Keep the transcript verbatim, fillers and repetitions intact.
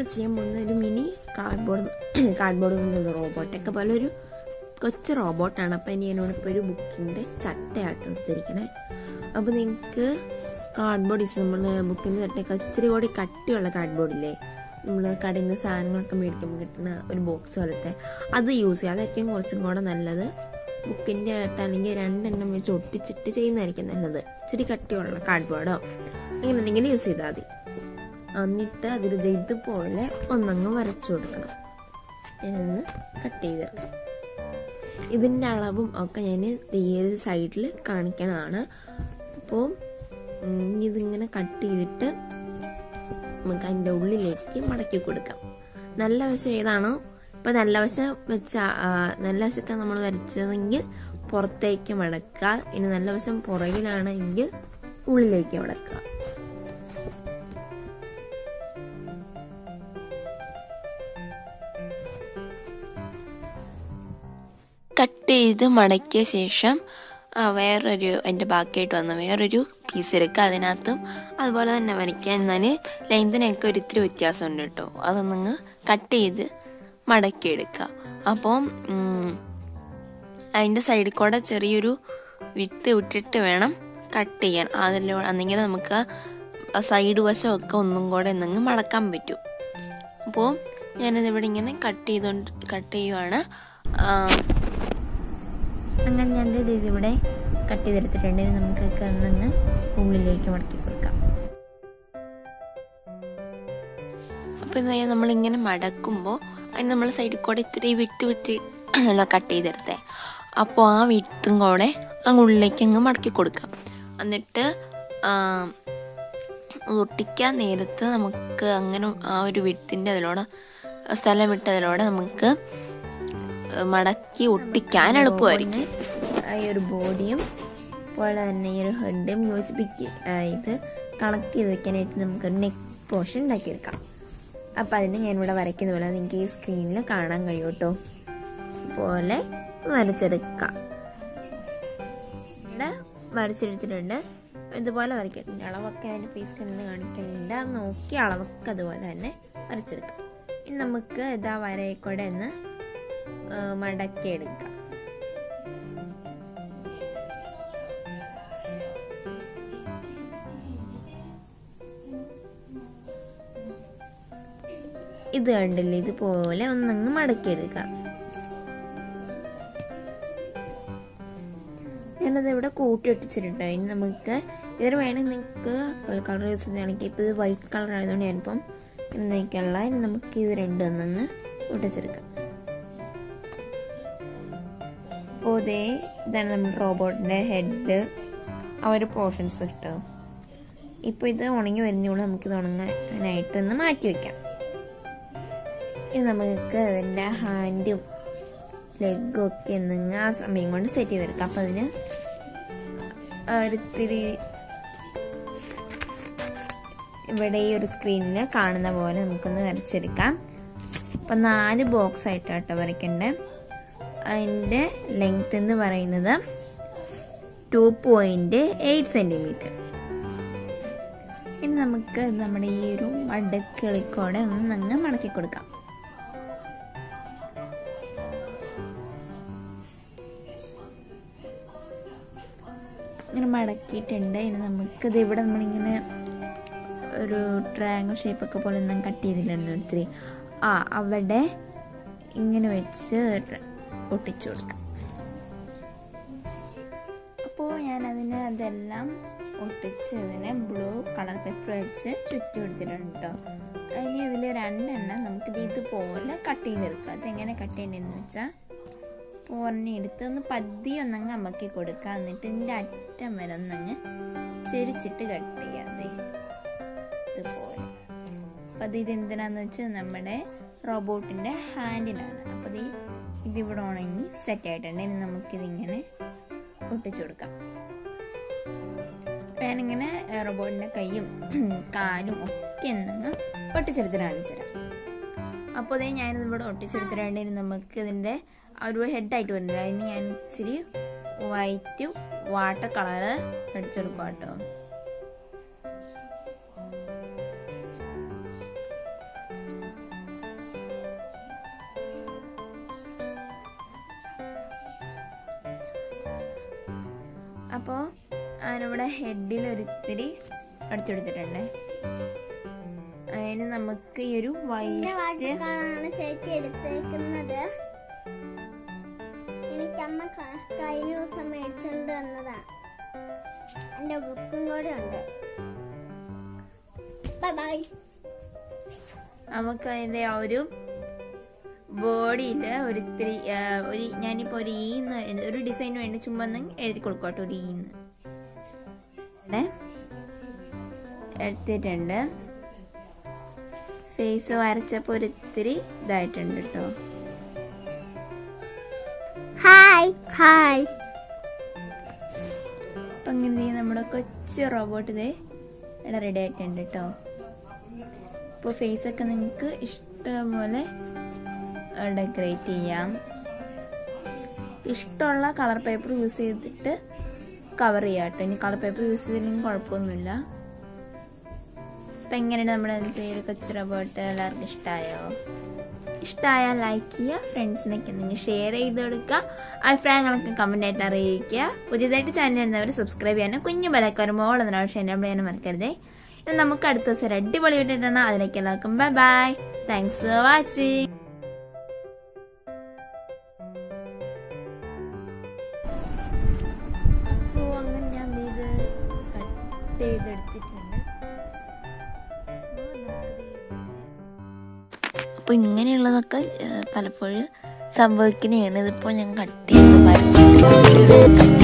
ചെയ്യാൻ പോകുന്ന ഒരു മിനി കാർഡ്ബോർഡ് കാർഡ്ബോർഡ് കൊണ്ടുള്ള റോബോട്ടൊക്കെ പോലെ ഒരു കൊച്ചു റോബോട്ടാണ്. അപ്പം ഇനി എന്നോടിപ്പോൾ ഒരു ബുക്കിൻ്റെ ചട്ടയായിട്ട് എടുത്തിരിക്കണേ. അപ്പോൾ നിങ്ങൾക്ക് കാർഡ്ബോർഡ് യൂസ് നമ്മൾ ബുക്കിൻ്റെ ചട്ടയൊക്കെ ഇച്ചിരി കൂടി കട്ടിയുള്ള കാർഡ്ബോർഡില്ലേ, നമ്മൾ കടയിൽ നിന്ന് സാധനങ്ങളൊക്കെ മേടിക്കുമ്പോൾ കിട്ടുന്ന ഒരു ബോക്സ് പോലത്തെ, അത് യൂസ് ചെയ്യുക. അതായിരിക്കും കുറച്ചും കൂടെ നല്ലത്. ബുക്കിൻ്റെ ആയിട്ട് അല്ലെങ്കിൽ രണ്ടെണ്ണം വെച്ച് ഒട്ടിച്ചിട്ട് ചെയ്യുന്നതായിരിക്കും നല്ലത്. ഇച്ചിരി കട്ടിയുള്ള കാർഡ്ബോർഡോ അങ്ങനെ എന്തെങ്കിലും യൂസ് ചെയ്താൽ മതി. എന്നിട്ട് അതിൽ ഇതുപോലെ ഒന്നങ്ങ് വരച്ചു കൊടുക്കണം. ഞാനൊന്ന് കട്ട് ചെയ്തെടുക്കാം. ഇതിൻ്റെ അളവും ഒക്കെ ഞാൻ ഈ ഒരു സൈഡിൽ കാണിക്കണതാണ്. അപ്പോൾ ഇതിങ്ങനെ കട്ട് ചെയ്തിട്ട് നമുക്ക് അതിൻ്റെ ഉള്ളിലേക്ക് മടക്കി കൊടുക്കാം. നല്ല വശം ഏതാണോ, ഇപ്പം നല്ല വശം വെച്ച നല്ല വശത്താണ് നമ്മൾ വരച്ചതെങ്കിൽ പുറത്തേക്ക് മടക്കുക. ഇനി നല്ല വശം പുറകിലാണെങ്കിൽ ഉള്ളിലേക്ക് മടക്കുക. കട്ട് ചെയ്ത് മടക്കിയ ശേഷം വേറൊരു എൻ്റെ ബാക്കിയായിട്ട് വന്ന വേറൊരു പീസ് എടുക്കുക. അതിനകത്തും അതുപോലെ തന്നെ വരയ്ക്കുക. എന്നാൽ ലെങ്തിനൊക്കെ ഒരു ഇത്തിരി വ്യത്യാസമുണ്ട് കേട്ടോ. അതൊന്നങ്ങ് കട്ട് ചെയ്ത് മടക്കിയെടുക്കുക. അപ്പം അതിൻ്റെ സൈഡിൽ കൂടെ ചെറിയൊരു വിട്ട് വിട്ടിട്ട് വേണം കട്ട് ചെയ്യാൻ. അതിലോ അന്നെങ്കിൽ നമുക്ക് സൈഡ് വശമൊക്കെ ഒന്നും കൂടെ എന്നങ്ങ് മടക്കാൻ പറ്റും. അപ്പോൾ ഞാനിതിവിടെ ഇങ്ങനെ കട്ട് ചെയ്തുകൊണ്ട് കട്ട് ചെയ്യുവാണ്. അങ്ങനെ ഞാൻ ഇതിവിടെ കട്ട് ചെയ്തെടുത്തിട്ടുണ്ടെങ്കിൽ നമുക്കൊക്കെ ഒന്നങ്ങ് ഉള്ളിലേക്ക് മടക്കി കൊടുക്കാം. അപ്പോൾ എന്താ നമ്മളിങ്ങനെ മടക്കുമ്പോൾ അതിന് നമ്മൾ സൈഡിൽ കൂടെ ഇത്തിരി വിട്ട് വിട്ട് കട്ട് ചെയ്തെടുത്തേ. അപ്പോൾ ആ വിട്ടും കൂടെ അങ്ങ് ഉള്ളിലേക്ക് അങ്ങ് മടക്കി കൊടുക്കാം. എന്നിട്ട് ഒട്ടിക്കാൻ നേരത്ത് നമുക്ക് അങ്ങനെ ആ ഒരു വിട്ടിൻ്റെ അതിലൂടെ സ്ഥലം വിട്ടതിലൂടെ നമുക്ക് മടക്കി ഒട്ടിക്കാൻ എളുപ്പമായിരിക്കും. ഈ ഒരു ബോഡിയും പോലെ തന്നെ ഈ ഒരു ഹെഡും യോജിപ്പിക്കുക, ഇത് കണക്ട് ചെയ്ത് വെക്കാനായിട്ട് നമുക്കൊരു നെക്ക് പോർഷൻ ഉണ്ടാക്കിയെടുക്കാം. അപ്പം അതിന് ഞാനിവിടെ വരയ്ക്കുന്ന പോലെ നിങ്ങൾക്ക് ഈ സ്ക്രീനിൽ കാണാൻ കഴിയും കേട്ടോ. പോലെ വരച്ചെടുക്കാം. ഇവിടെ വരച്ചെടുത്തിട്ടുണ്ട്. ഇതുപോലെ വരയ്ക്കിട്ടുണ്ട്. അളവൊക്കെ അതിൻ്റെ ഫേസ് കണ്ണിൽ കാണിക്കുന്നുണ്ട്. അത് നോക്കി അളവൊക്കെ അതുപോലെ തന്നെ വരച്ചെടുക്കാം. ഇനി നമുക്ക് ഇതാ വരയിക്കൂടെ ഒന്ന് മടക്കിയെടുക്കാം. ഇത് കണ്ടില്ലേ, ഇതുപോലെ ഒന്നങ്ങ് മടക്കിയെടുക്കാം. ഞാനത് ഇവിടെ കൂട്ടി ഒട്ടിച്ചിട്ടുണ്ട്. ഇനി നമുക്ക് ഇതിന് വേണമെങ്കിൽ നിങ്ങൾക്ക് കളർ യൂസ് ചെയ്യുകയാണെങ്കിൽ ഇപ്പം ഇത് വൈറ്റ് കളർ ആയതുകൊണ്ട് ഞാനിപ്പം എന്നൊക്കെയുള്ള ഇനി നമുക്ക് ഇത് രണ്ടും ഒന്നങ്ങ് ഒട്ടിച്ചെടുക്കാം. അപ്പോൾ ഇതേ ഇതാണ് നമ്മുടെ റോബോട്ടിൻ്റെ ഹെഡ്, ആ ഒരു പോർഷൻസ് കിട്ടും. ഇപ്പോൾ ഇത് ഉണങ്ങി വരുന്നതുകൊണ്ട് നമുക്കിത് ഉണങ്ങാനായിട്ട് ഒന്ന് മാറ്റി വയ്ക്കാം. ഇനി നമുക്ക് അതിൻ്റെ ഹാൻഡും ലെഗും ഒക്കെ എന്നങ്ങ് ആ സമയം കൊണ്ട് സെറ്റ് ചെയ്തെടുക്കാം. അപ്പം അതിന് ഒരിത്തിരി ഇവിടെ ഈ ഒരു സ്ക്രീനിൽ കാണുന്ന പോലെ നമുക്കൊന്ന് വരച്ചെടുക്കാം. അപ്പം നാല് ബോക്സ് ആയിട്ടാട്ടോ വരയ്ക്കണ്ടേ. അതിൻ്റെ ലെങ്ത് എന്ന് പറയുന്നത് ടു പോയിന്റ് എയ്റ്റ് സെൻറ്റിമീറ്റർ. ഇനി നമുക്ക് നമ്മുടെ ഈ ഒരു മടക്കിളിക്കോടെ ഒന്ന് അങ്ങ് മടക്കി കൊടുക്കാം. ഇങ്ങനെ മടക്കിയിട്ടുണ്ട്. ഇനി നമുക്കിത് ഇവിടെ നമ്മളിങ്ങനെ ഒരു ട്രയാങ്കിൾ ഷേപ്പൊക്കെ പോലെ ഒന്നും കട്ട് ചെയ്തില്ലായിരുന്നു ഒത്തിരി, ആ അവിടെ ഇങ്ങനെ വെച്ച് ഒട്ടിച്ചു കൊടുക്കാം. അപ്പോൾ ഞാനതിന് അതെല്ലാം ഒട്ടിച്ച് അതിനെ ബ്ലൂ കളർ പേപ്പർ വെച്ച് ചുറ്റി പിടിച്ചിട്ടുണ്ട് കേട്ടോ. അതിന് ഇതിൽ രണ്ടെണ്ണം നമുക്കിത് ഇതുപോലെ കട്ട് ചെയ്തെടുക്കാം. അതെങ്ങനെ കട്ട് ചെയ്യേണ്ടതെന്ന് വെച്ചാൽ പോറിനെ എടുത്ത് ഒന്ന് പതിയെ ഒന്നങ്ങ് അമക്കി കൊടുക്കുക. എന്നിട്ട് ഇതിൻ്റെ അറ്റം വരെ ഒന്നങ്ങ് ചെരിച്ചിട്ട് കട്ട് ചെയ്യാതെ ഇതുപോലെ. അപ്പം അത് ഇതെന്തിനാന്ന് വെച്ചാൽ നമ്മുടെ റോബോട്ടിൻ്റെ ഹാൻഡിലാണ്. അപ്പോൾ ഇത് ഇതിവിടെ ഉണങ്ങി സെറ്റ് ആയിട്ടുണ്ട്. ഇനി നമുക്കിതിങ്ങനെ ഒട്ടിച്ചു കൊടുക്കാം. അപ്പം ഞാനിങ്ങനെ റോബോട്ടിൻ്റെ കൈയും കാലും ഒക്കെ ഒന്നങ്ങ് ഒട്ടിച്ചെടുത്തിട്ട് കാണിച്ചു തരാം. അപ്പോൾ അതേ ഞാനിതിവിടെ ഒട്ടിച്ചെടുത്തിട്ടുണ്ട്. ഇനി നമുക്ക് ഇതിൻ്റെ ഒരു ഹെഡായിട്ട് വരുന്നില്ല. അതിന് ഞാൻ ഇച്ചിരി വൈറ്റ് വാട്ടർ കളറ് അടിച്ചെടുക്കാം കേട്ടോ. അപ്പോൾ അതിനിവിടെ ഹെഡിൽ ഒരിത്തിരി അടിച്ചെടുത്തിട്ടുണ്ട്. അതിന് നമുക്ക് ഈ ഒരു വൈറ്റ് ചേച്ചി എടുത്തേക്കുന്നത്. എനിക്കമ്മ കഴിഞ്ഞ ദിവസം മേടിച്ചോണ്ട് വന്നതാണ്. എന്റെ ബുക്കും കൂടെ ഉണ്ട്. Bye bye. നമുക്ക് അതിന്റെ ആ ഒരു ബോഡിയില് ഒരിത്തിരി ഒരു ഞാനിപ്പോ ഒരു ഈന്ന് ഒരു ഡിസൈൻ വേണ്ടി ചുമ്മാ എഴുതി കൊടുക്കോട്ടെ. ഒരു ഈന്ന് എടുത്തിട്ടുണ്ട്. ഫേസ് വരച്ചപ്പോ ഒരിത്തിരി ഇതായിട്ടുണ്ട് കേട്ടോ. Hi hi. അപ്പൊ അങ്ങനെ നമ്മുടെ കൊച്ചു റോബോട്ട് ഇതേ ഇവിടെ റെഡി ആയിട്ടുണ്ട് കേട്ടോ. ഇപ്പൊ ഫേസ് ഒക്കെ നിങ്ങൾക്ക് ഇഷ്ടംപോലെ ഡെക്കറേറ്റ് ചെയ്യാം. ഇഷ്ടമുള്ള കളർ പേപ്പർ യൂസ് ചെയ്തിട്ട് കവർ ചെയ്യാം കേട്ടോ. ഇനി കളർ പേപ്പർ യൂസ് ചെയ്തില്ലെങ്കിൽ കുഴപ്പമൊന്നുമില്ല. അപ്പം എങ്ങനെയാണ് നമ്മുടെ ഒരു കൊച്ചു റോബോട്ട്? എല്ലാവർക്കും ഇഷ്ടമായോ? ഇഷ്ടമായാൽ ലൈക്ക് ചെയ്യുക, ഫ്രണ്ട്സിനൊക്കെ എന്തെങ്കിലും ഷെയർ ചെയ്ത് കൊടുക്കുക, അഭിപ്രായങ്ങളൊക്കെ കമൻ്റ് ആയിട്ട് അറിയിക്കുക. പുതിയതായിട്ട് ചാനൽ വരുന്നവർ സബ്സ്ക്രൈബ് ചെയ്യാനും കുഞ്ഞു ബെല്ലൈക്കൺ ഓൾ എന്ന ഓപ്ഷൻ എനേബിൾ ചെയ്യാനും മറക്കരുതേ. ഇത് നമുക്ക് അടുത്ത ദിവസം ഒരു അടിപൊളി വീട്ടിട്ടാണ്. അതിലേക്ക് എല്ലാവർക്കും bye bye. Thanks for watching. അപ്പോൾ അങ്ങനെ ഞാൻ ഇത് കട്ട് ചെയ്തെടുത്തിട്ടുണ്ട്. അപ്പോൾ ഇങ്ങനെയുള്ളതൊക്കെ പലപ്പോഴും സംഭവിക്കുന്നതാണ്. ഇതിപ്പോൾ ഞാൻ കട്ട് ചെയ്ത് വരച്ചിട്ട്